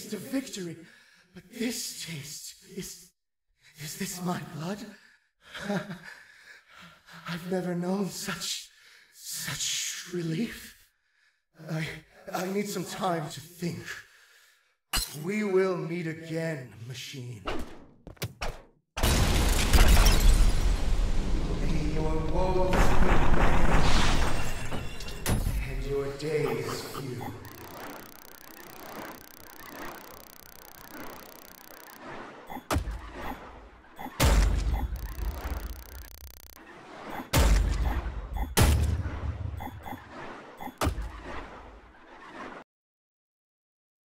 taste of victory. But this taste is this my blood? I've never known such relief. I need some time to think. We will meet again, machine.